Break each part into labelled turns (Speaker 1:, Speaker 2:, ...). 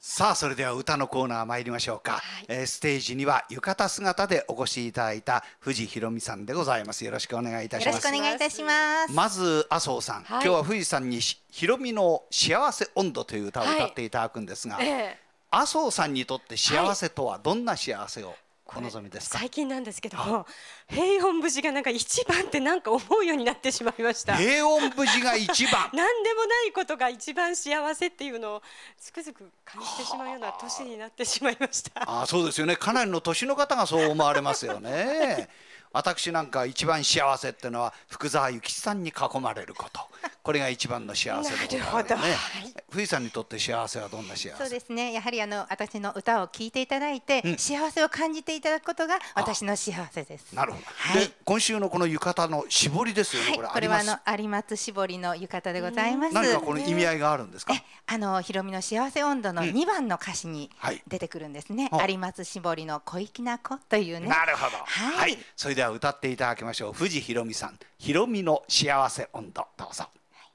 Speaker 1: さあそれでは歌のコーナー参りましょうか。ステージには浴衣姿でお越しいただいた藤ひろみさんでございます。よろしくお願いいたします。
Speaker 2: よろしくお願いいたします。
Speaker 1: まず麻生さん、今日は藤さんにひろみの幸せ温度という歌を歌っていただくんですが、麻生さんにとって幸せとはどんな幸せをお望みですか？
Speaker 3: 最近なんですけども、平穏無事がなんか一番ってなんか思うようになってしまいました。
Speaker 1: 平穏無事が一番
Speaker 3: 何でもないことが一番幸せっていうのをつくづく感じてしまうような年になってしまいました。
Speaker 1: そうですよね。かなりの年の方がそう思われますよね。私なんか一番幸せっていうのは福沢諭吉さんに囲まれること、これが一番の幸せでございますね。藤さんにとって幸せはどんな幸せ？
Speaker 2: そうですね、やはり私の歌を聴いていただいて、幸せを感じていただくことが私の幸せです。
Speaker 1: なるほど。で今週のこの浴衣の絞りですよね。
Speaker 2: これは有松絞りの浴衣でございます。
Speaker 1: 何かこの意味合いがあるんですか？
Speaker 2: ひろみの幸せ温度の2番の歌詞に出てくるんですね。有松絞りの小粋な子というね。
Speaker 1: なるほど。はい、それでは歌っていただきましょう。藤ひろみさん、ひろみの幸せ温度、どうぞ。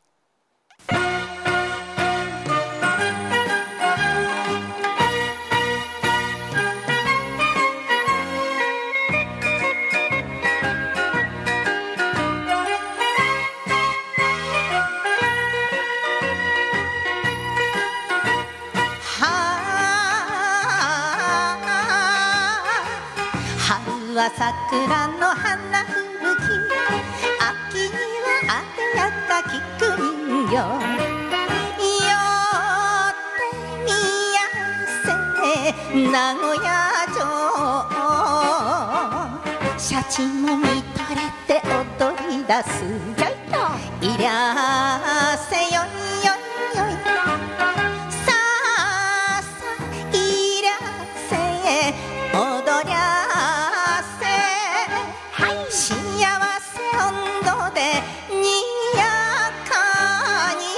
Speaker 2: 春は桜の花吹雪、秋にはあでやか菊人形、よってみやせ名古屋城、シャチも見とれて踊り出す、いらせよいよいよい、さあさあいらせ踊りゃ幸せ温度でにやかに、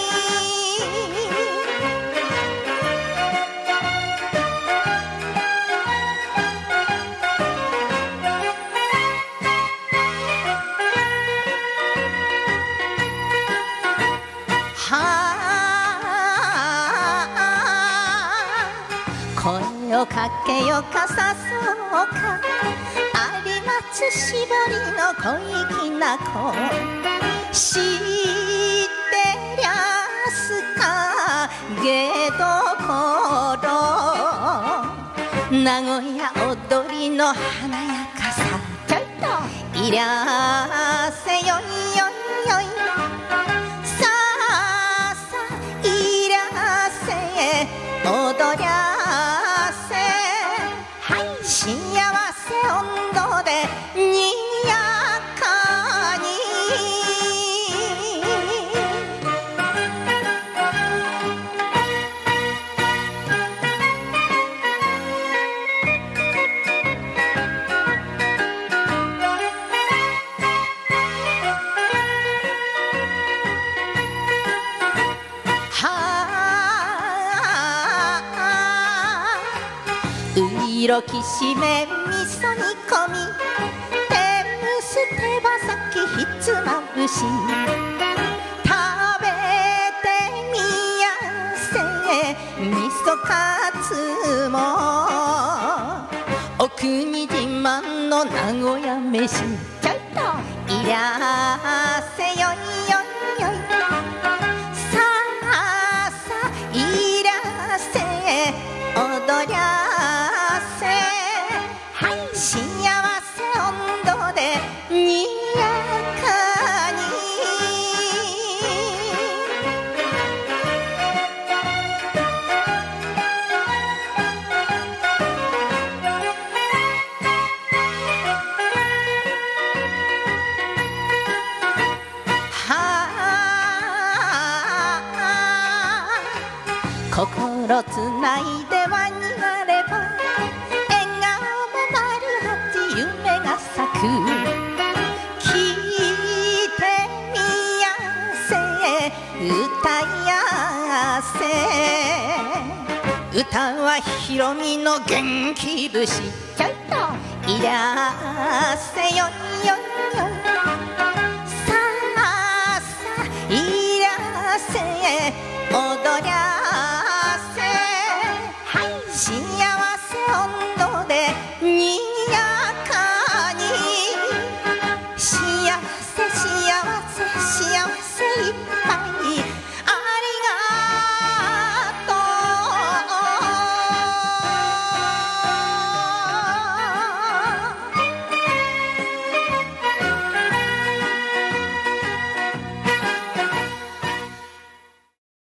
Speaker 2: 声をかけよかさそうか、有松絞りの小粋な子、知ってりゃすかげどころ、名古屋踊りの華やかさ、いらせよいよいよい、さあさあいらせ踊りゃ幸せ温度でにやかに、ういろきしめ味噌煮込み、天むす手羽先ひつまぶし、食べてみやせ味噌カツも、お国自慢の名古屋飯、いらせよいよいよい、さあさあいらせ踊りゃ幸せ温度でにやかに、心つないで輪になれば笑顔も丸八夢が咲く、聞いてみやせ歌やせ、歌はひろみの元気節、いらせよいよい